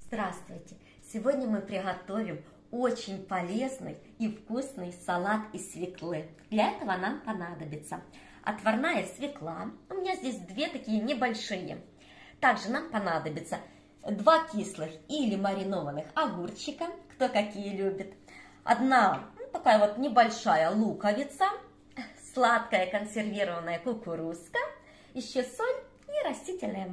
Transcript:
Здравствуйте! Сегодня мы приготовим очень полезный и вкусный салат из свеклы. Для этого нам понадобится отварная свекла. У меня здесь две такие небольшие. Также нам понадобится 2 кислых или маринованных огурчика, кто какие любит. Одна такая вот небольшая луковица, сладкая консервированная кукурузка, еще соль и растительное масло.